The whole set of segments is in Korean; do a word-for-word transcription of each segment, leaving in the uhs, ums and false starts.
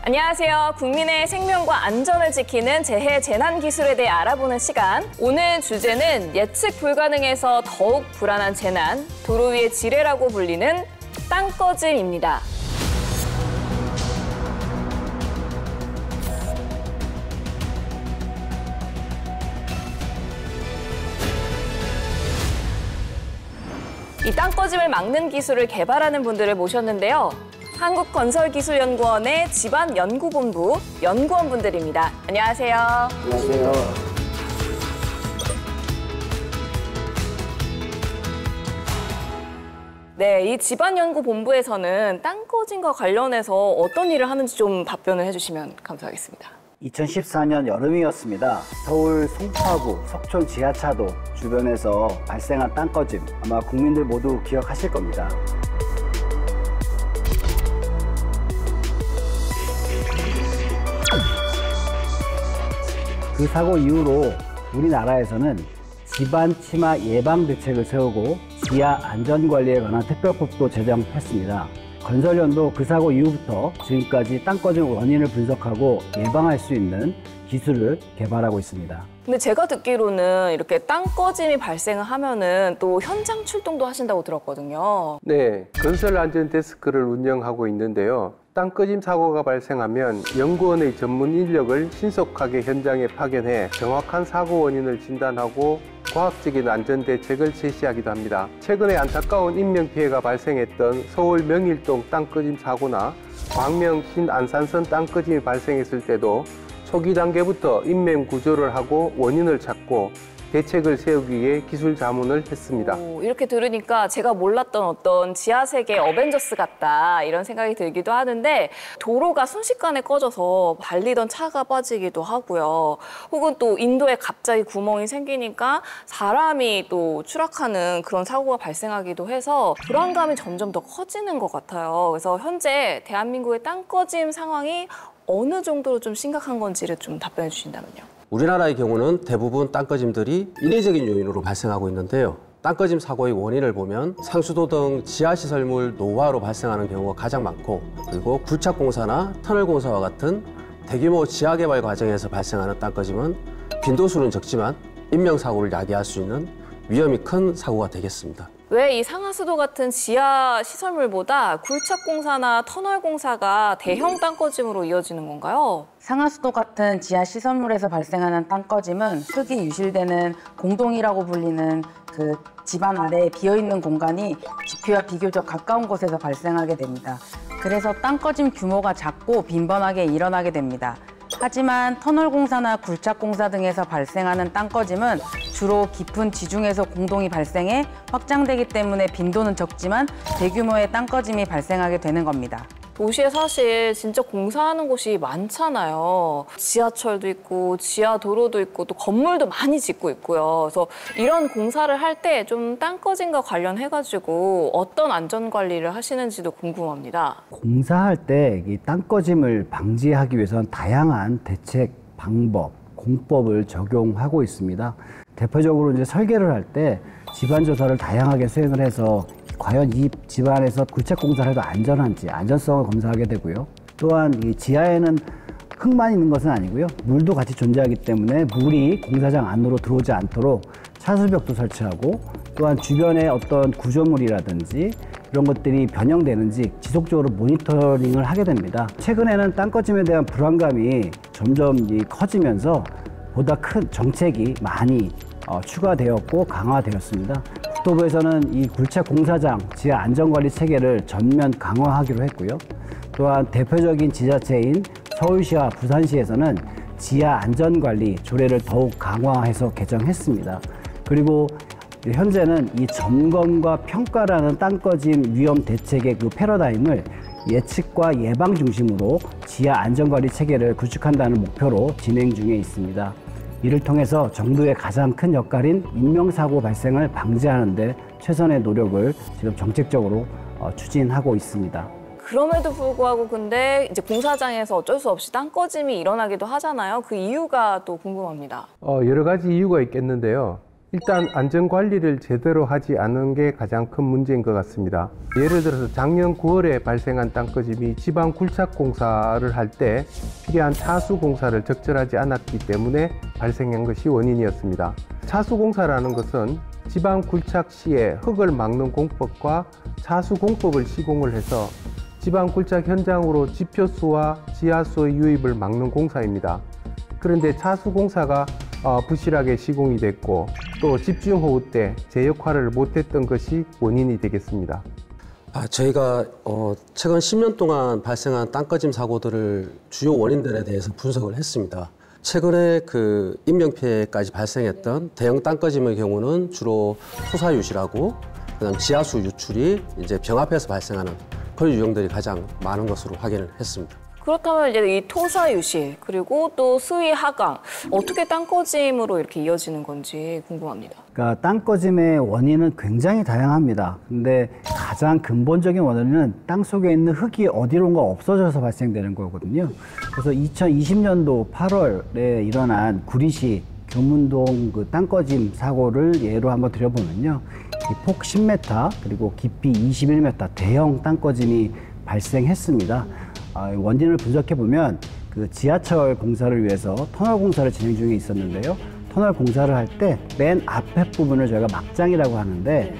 안녕하세요. 국민의 생명과 안전을 지키는 재해 재난 기술에 대해 알아보는 시간. 오늘 주제는 예측 불가능해서 더욱 불안한 재난, 도로 위의 지뢰라고 불리는 땅꺼짐입니다. 이 땅꺼짐을 막는 기술을 개발하는 분들을 모셨는데요. 한국건설기술연구원의 지반연구본부 연구원분들입니다. 안녕하세요. 안녕하세요. 네, 이 지반연구본부에서는 땅꺼짐과 관련해서 어떤 일을 하는지 좀 답변을 해주시면 감사하겠습니다. 이천십사 년 여름이었습니다. 서울 송파구 석촌 지하차도 주변에서 발생한 땅꺼짐, 아마 국민들 모두 기억하실 겁니다. 그 사고 이후로 우리나라에서는 지반 침하 예방 대책을 세우고 지하 안전관리에 관한 특별법도 제정했습니다. 건설연도 그 사고 이후부터 지금까지 땅꺼짐 원인을 분석하고 예방할 수 있는 기술을 개발하고 있습니다. 근데 제가 듣기로는 이렇게 땅꺼짐이 발생을 하면은 또 현장 출동도 하신다고 들었거든요. 네, 건설안전데스크를 운영하고 있는데요. 땅꺼짐 사고가 발생하면 연구원의 전문 인력을 신속하게 현장에 파견해 정확한 사고 원인을 진단하고 과학적인 안전대책을 제시하기도 합니다. 최근에 안타까운 인명피해가 발생했던 서울 명일동 땅꺼짐 사고나 광명 신안산선 땅꺼짐이 발생했을 때도 초기 단계부터 인명 구조를 하고 원인을 찾고 대책을 세우기 위해 기술 자문을 했습니다. 오, 이렇게 들으니까 제가 몰랐던 어떤 지하세계 어벤져스 같다 이런 생각이 들기도 하는데, 도로가 순식간에 꺼져서 달리던 차가 빠지기도 하고요. 혹은 또 인도에 갑자기 구멍이 생기니까 사람이 또 추락하는 그런 사고가 발생하기도 해서 불안감이 점점 더 커지는 것 같아요. 그래서 현재 대한민국의 땅꺼짐 상황이 어느 정도로 좀 심각한 건지를 좀 답변해 주신다면요. 우리나라의 경우는 대부분 땅꺼짐들이 인위적인 요인으로 발생하고 있는데요. 땅꺼짐 사고의 원인을 보면 상수도 등 지하시설물 노후화로 발생하는 경우가 가장 많고, 그리고 굴착공사나 터널공사와 같은 대규모 지하개발 과정에서 발생하는 땅꺼짐은 빈도수는 적지만 인명사고를 야기할 수 있는 위험이 큰 사고가 되겠습니다. 왜 이 상하수도 같은 지하 시설물보다 굴착공사나 터널공사가 대형 땅꺼짐으로 이어지는 건가요? 상하수도 같은 지하 시설물에서 발생하는 땅꺼짐은 흙이 유실되는 공동이라고 불리는 그 지반 아래에 비어있는 공간이 지표와 비교적 가까운 곳에서 발생하게 됩니다. 그래서 땅꺼짐 규모가 작고 빈번하게 일어나게 됩니다. 하지만 터널공사나 굴착공사 등에서 발생하는 땅꺼짐은 주로 깊은 지중해에서 공동이 발생해 확장되기 때문에 빈도는 적지만 대규모의 땅꺼짐이 발생하게 되는 겁니다. 도시에 사실 진짜 공사하는 곳이 많잖아요. 지하철도 있고 지하도로도 있고 또 건물도 많이 짓고 있고요. 그래서 이런 공사를 할 때 좀 땅꺼짐과 관련해가지고 어떤 안전관리를 하시는지도 궁금합니다. 공사할 때 이 땅꺼짐을 방지하기 위해서는 다양한 대책, 방법, 공법을 적용하고 있습니다. 대표적으로 이제 설계를 할 때 집안 조사를 다양하게 수행을 해서 과연 이 집안에서 굴착공사를 해도 안전한지 안전성을 검사하게 되고요. 또한 이 지하에는 흙만 있는 것은 아니고요. 물도 같이 존재하기 때문에 물이 공사장 안으로 들어오지 않도록 차수벽도 설치하고, 또한 주변에 어떤 구조물이라든지 이런 것들이 변형되는지 지속적으로 모니터링을 하게 됩니다. 최근에는 땅꺼짐에 대한 불안감이 점점 커지면서 보다 큰 정책이 많이 어, 추가되었고 강화되었습니다. 국토부에서는 이 굴착 공사장 지하 안전관리 체계를 전면 강화하기로 했고요. 또한 대표적인 지자체인 서울시와 부산시에서는 지하 안전관리 조례를 더욱 강화해서 개정했습니다. 그리고 현재는 이 점검과 평가라는 땅꺼짐 위험 대책의 그 패러다임을 예측과 예방 중심으로 지하 안전관리 체계를 구축한다는 목표로 진행 중에 있습니다. 이를 통해서 정부의 가장 큰 역할인 인명사고 발생을 방지하는 데 최선의 노력을 지금 정책적으로 추진하고 있습니다. 그럼에도 불구하고 근데 이제 공사장에서 어쩔 수 없이 땅꺼짐이 일어나기도 하잖아요. 그 이유가 또 궁금합니다. 어, 여러 가지 이유가 있겠는데요. 일단 안전관리를 제대로 하지 않은 게 가장 큰 문제인 것 같습니다. 예를 들어서 작년 구월에 발생한 땅꺼짐이 지방 굴착 공사를 할 때 필요한 차수 공사를 적절하지 않았기 때문에 발생한 것이 원인이었습니다. 차수 공사라는 것은 지방 굴착 시에 흙을 막는 공법과 차수 공법을 시공을 해서 지방 굴착 현장으로 지표수와 지하수의 유입을 막는 공사입니다. 그런데 차수 공사가 어, 부실하게 시공이 됐고 또 집중호우 때 제 역할을 못했던 것이 원인이 되겠습니다. 아, 저희가 어, 최근 십 년 동안 발생한 땅꺼짐 사고들을 주요 원인들에 대해서 분석을 했습니다. 최근에 그 인명피해까지 발생했던 대형 땅꺼짐의 경우는 주로 토사 유실하고 그다음 지하수 유출이 이제 병 앞에서 발생하는 그런 유형들이 가장 많은 것으로 확인을 했습니다. 그렇다면 이제 이 토사 유실 그리고 또 수위 하강 어떻게 땅꺼짐으로 이렇게 이어지는 건지 궁금합니다. 그러니까 땅꺼짐의 원인은 굉장히 다양합니다. 근데 가장 근본적인 원인은 땅 속에 있는 흙이 어디론가 없어져서 발생되는 거거든요. 그래서 이천이십 년도 팔월에 일어난 구리시 교문동 그 땅꺼짐 사고를 예로 한번 들여보면요. 폭 십 미터 그리고 깊이 이십일 미터 대형 땅꺼짐이 발생했습니다. 원인을 분석해 보면 그 지하철 공사를 위해서 터널 공사를 진행 중에 있었는데요. 터널 공사를 할 때 맨 앞에 부분을 저희가 막장이라고 하는데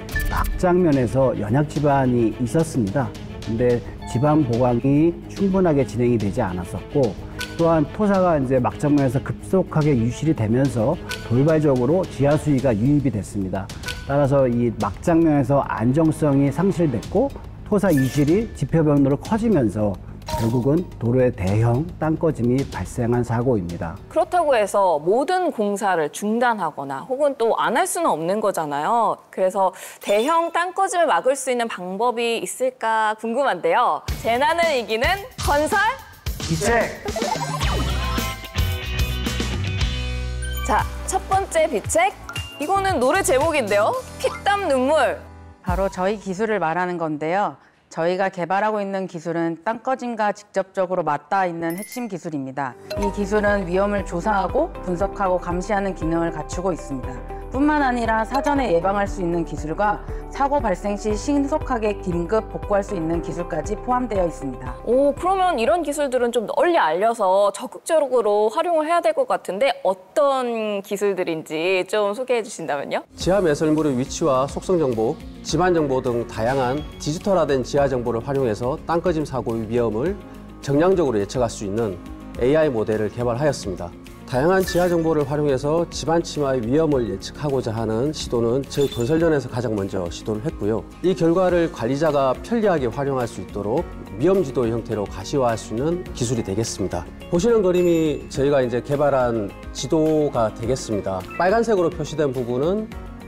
막장면에서 연약 지반이 있었습니다. 근데 지반 보강이 충분하게 진행이 되지 않았었고 또한 토사가 이제 막장면에서 급속하게 유실이 되면서 돌발적으로 지하수위가 유입이 됐습니다. 따라서 이 막장면에서 안정성이 상실됐고 토사 유실이 지표변으로 커지면서 결국은 도로에 대형 땅꺼짐이 발생한 사고입니다. 그렇다고 해서 모든 공사를 중단하거나 혹은 또 안 할 수는 없는 거잖아요. 그래서 대형 땅꺼짐을 막을 수 있는 방법이 있을까 궁금한데요. 재난을 이기는 건설 기책! 자, 첫 번째 비책. 이거는 노래 제목인데요. 피땀 눈물. 바로 저희 기술을 말하는 건데요. 저희가 개발하고 있는 기술은 땅꺼짐과 직접적으로 맞닿아 있는 핵심 기술입니다. 이 기술은 위험을 조사하고 분석하고 감시하는 기능을 갖추고 있습니다. 뿐만 아니라 사전에 예방할 수 있는 기술과 사고 발생 시 신속하게 긴급 복구할 수 있는 기술까지 포함되어 있습니다. 오, 그러면 이런 기술들은 좀 널리 알려서 적극적으로 활용을 해야 될 것 같은데 어떤 기술들인지 좀 소개해 주신다면요? 지하 매설물의 위치와 속성 정보, 지반 정보 등 다양한 디지털화된 지하 정보를 활용해서 땅꺼짐 사고의 위험을 정량적으로 예측할 수 있는 에이아이 모델을 개발하였습니다. 다양한 지하 정보를 활용해서 지반 침하의 위험을 예측하고자 하는 시도는 저희 건설연에서 가장 먼저 시도를 했고요. 이 결과를 관리자가 편리하게 활용할 수 있도록 위험 지도의 형태로 가시화할 수 있는 기술이 되겠습니다. 보시는 그림이 저희가 이제 개발한 지도가 되겠습니다. 빨간색으로 표시된 부분은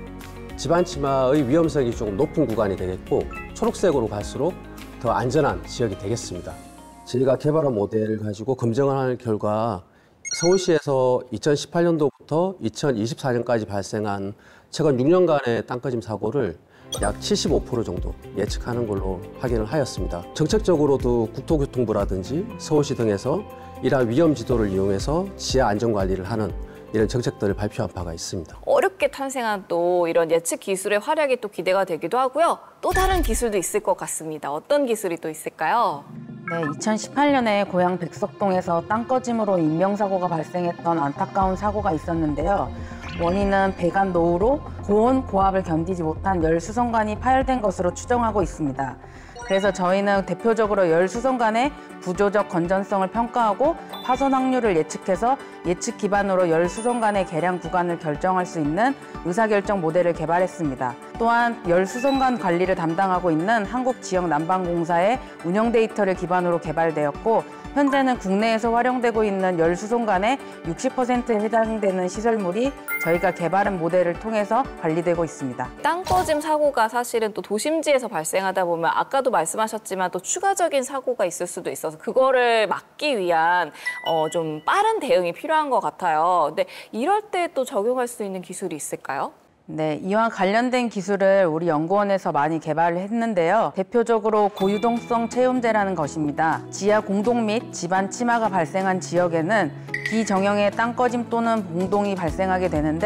지반 침하의 위험성이 조금 높은 구간이 되겠고 초록색으로 갈수록 더 안전한 지역이 되겠습니다. 저희가 개발한 모델을 가지고 검증을 할 결과 서울시에서 이천십팔 년도부터 이천이십사 년까지 발생한 최근 육 년간의 땅꺼짐 사고를 약 칠십오 퍼센트 정도 예측하는 걸로 확인을 하였습니다. 정책적으로도 국토교통부라든지 서울시 등에서 이러한 위험 지도를 이용해서 지하 안전관리를 하는 이런 정책들을 발표한 바가 있습니다. 어렵게 탄생한 또 이런 예측 기술의 활약이 또 기대가 되기도 하고요. 또 다른 기술도 있을 것 같습니다. 어떤 기술이 또 있을까요? 네, 이천십팔 년에 고향 백석동에서 땅꺼짐으로 인명사고가 발생했던 안타까운 사고가 있었는데요. 원인은 배관 노후로 고온, 고압을 견디지 못한 열 수송관이 파열된 것으로 추정하고 있습니다. 그래서 저희는 대표적으로 열 수송관의 구조적 건전성을 평가하고 파손 확률을 예측해서 예측 기반으로 열 수송관의 개량 구간을 결정할 수 있는 의사결정 모델을 개발했습니다. 또한 열 수송관 관리를 담당하고 있는 한국지역난방공사의 운영 데이터를 기반으로 개발되었고 현재는 국내에서 활용되고 있는 열 수송관의 육십 퍼센트에 해당되는 시설물이 저희가 개발한 모델을 통해서 관리되고 있습니다. 땅꺼짐 사고가 사실은 또 도심지에서 발생하다 보면 아까도 말씀하셨지만 또 추가적인 사고가 있을 수도 있어서 그거를 막기 위한 어, 좀 빠른 대응이 필요한 것 같아요. 근데 이럴 때 또 적용할 수 있는 기술이 있을까요? 네, 이와 관련된 기술을 우리 연구원에서 많이 개발을 했는데요. 대표적으로 고유동성 체험제라는 것입니다. 지하 공동 및 지반 침하가 발생한 지역에는 비정형의 땅꺼짐 또는 봉동이 발생하게 되는데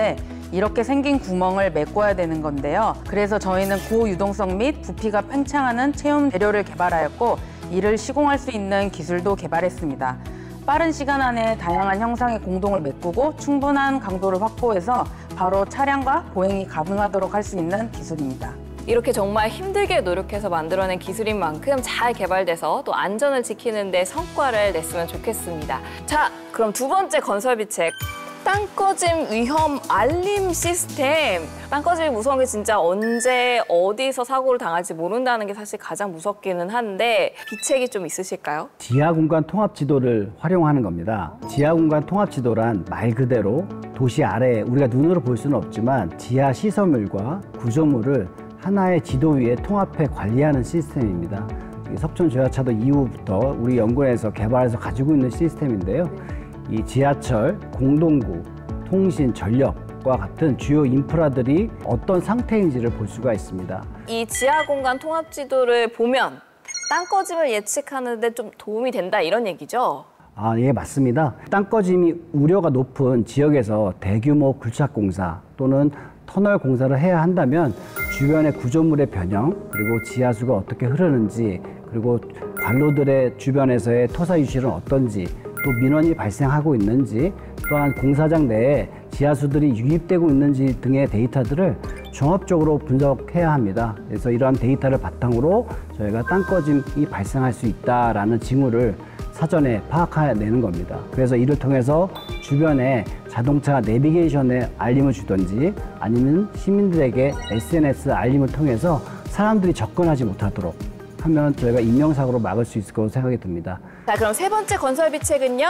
이렇게 생긴 구멍을 메꿔야 되는 건데요. 그래서 저희는 고유동성 및 부피가 팽창하는 체험 재료를 개발하였고 이를 시공할 수 있는 기술도 개발했습니다. 빠른 시간 안에 다양한 형상의 공동을 메꾸고 충분한 강도를 확보해서 바로 차량과 보행이 가능하도록 할 수 있는 기술입니다. 이렇게 정말 힘들게 노력해서 만들어낸 기술인 만큼 잘 개발돼서 또 안전을 지키는 데 성과를 냈으면 좋겠습니다. 자, 그럼 두 번째 건설비책. 땅 꺼짐 위험 알림 시스템. 땅 꺼짐이 무서운 게 진짜 언제 어디서 사고를 당할지 모른다는 게 사실 가장 무섭기는 한데 비책이 좀 있으실까요? 지하 공간 통합 지도를 활용하는 겁니다. 지하 공간 통합 지도란 말 그대로 도시 아래에 우리가 눈으로 볼 수는 없지만 지하 시설물과 구조물을 하나의 지도 위에 통합해 관리하는 시스템입니다. 석촌 지하차도 이후부터 우리 연구원에서 개발해서 가지고 있는 시스템인데요. 이 지하철, 공동구, 통신, 전력과 같은 주요 인프라들이 어떤 상태인지를 볼 수가 있습니다. 이 지하 공간 통합 지도를 보면 땅 꺼짐을 예측하는 데 좀 도움이 된다 이런 얘기죠? 아, 예, 맞습니다. 땅 꺼짐이 우려가 높은 지역에서 대규모 굴착 공사 또는 터널 공사를 해야 한다면 주변의 구조물의 변형, 그리고 지하수가 어떻게 흐르는지, 그리고 관로들의 주변에서의 토사 유실은 어떤지, 또 민원이 발생하고 있는지, 또한 공사장 내에 지하수들이 유입되고 있는지 등의 데이터들을 종합적으로 분석해야 합니다. 그래서 이러한 데이터를 바탕으로 저희가 땅 꺼짐이 발생할 수 있다라는 징후를 사전에 파악해내는 겁니다. 그래서 이를 통해서 주변에 자동차 내비게이션에 알림을 주든지 아니면 시민들에게 에스엔에스 알림을 통해서 사람들이 접근하지 못하도록 하면 저희가 인명사고로 막을 수 있을 거라고 생각이 듭니다. 자, 그럼 세 번째 건설비책은요.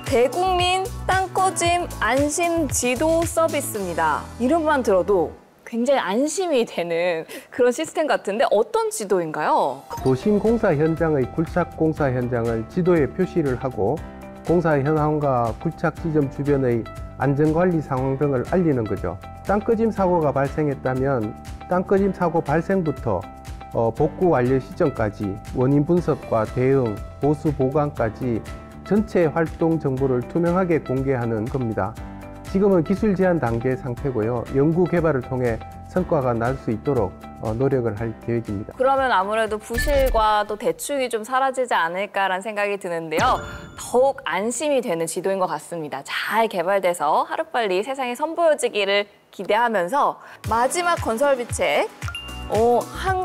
대국민 땅 꺼짐 안심 지도 서비스입니다. 이름만 들어도 굉장히 안심이 되는 그런 시스템 같은데 어떤 지도인가요? 도심 공사 현장의 굴착 공사 현장을 지도에 표시를 하고 공사 현황과 굴착 지점 주변의 안전관리 상황 등을 알리는 거죠. 땅 꺼짐 사고가 발생했다면 땅 꺼짐 사고 발생부터 어, 복구 완료 시점까지 원인 분석과 대응, 보수 보강까지 전체 활동 정보를 투명하게 공개하는 겁니다. 지금은 기술 제안 단계 상태고요. 연구 개발을 통해 성과가 날 수 있도록 어, 노력을 할 계획입니다. 그러면 아무래도 부실과 또 대충이 좀 사라지지 않을까라는 생각이 드는데요. 더욱 안심이 되는 지도인 것 같습니다. 잘 개발돼서 하루빨리 세상에 선보여지기를 기대하면서 마지막 건설비책. 어,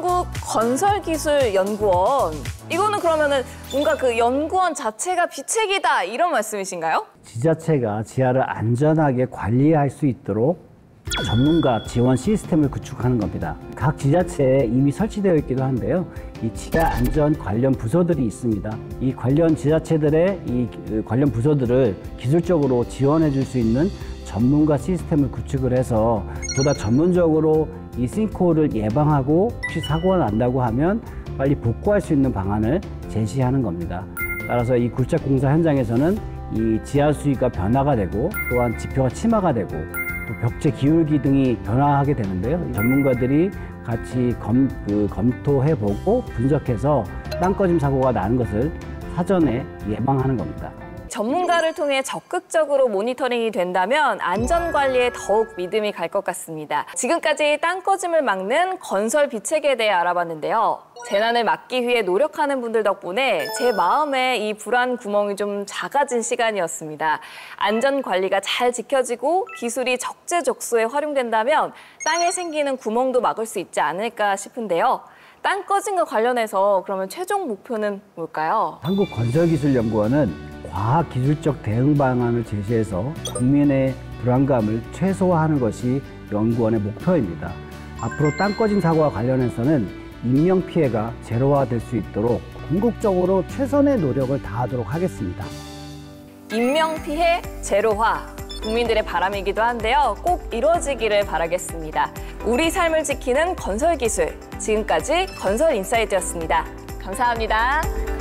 한국건설기술연구원. 이거는 그러면은 뭔가 그 연구원 자체가 비책이다 이런 말씀이신가요? 지자체가 지하를 안전하게 관리할 수 있도록 전문가 지원 시스템을 구축하는 겁니다. 각 지자체에 이미 설치되어 있기도 한데요. 이 지하 안전 관련 부서들이 있습니다. 이 관련 지자체들의 이 관련 부서들을 기술적으로 지원해 줄 수 있는 전문가 시스템을 구축을 해서 보다 전문적으로 이 싱크홀을 예방하고 혹시 사고가 난다고 하면 빨리 복구할 수 있는 방안을 제시하는 겁니다. 따라서 이 굴착 공사 현장에서는 이 지하 수위가 변화가 되고 또한 지표가 침하가 되고 또 벽체 기울기 등이 변화하게 되는데요. 전문가들이 같이 검, 그, 검토해보고 분석해서 땅 꺼짐 사고가 나는 것을 사전에 예방하는 겁니다. 전문가를 통해 적극적으로 모니터링이 된다면 안전관리에 더욱 믿음이 갈 것 같습니다. 지금까지 땅 꺼짐을 막는 건설 비책에 대해 알아봤는데요. 재난을 막기 위해 노력하는 분들 덕분에 제 마음에 이 불안 구멍이 좀 작아진 시간이었습니다. 안전관리가 잘 지켜지고 기술이 적재적소에 활용된다면 땅에 생기는 구멍도 막을 수 있지 않을까 싶은데요. 땅 꺼짐과 관련해서 그러면 최종 목표는 뭘까요? 한국건설기술연구원은 과학기술적 대응 방안을 제시해서 국민의 불안감을 최소화하는 것이 연구원의 목표입니다. 앞으로 땅 꺼짐 사고와 관련해서는 인명피해가 제로화될 수 있도록 궁극적으로 최선의 노력을 다하도록 하겠습니다. 인명피해 제로화, 국민들의 바람이기도 한데요. 꼭 이루어지기를 바라겠습니다. 우리 삶을 지키는 건설기술, 지금까지 건설인사이트였습니다. 감사합니다.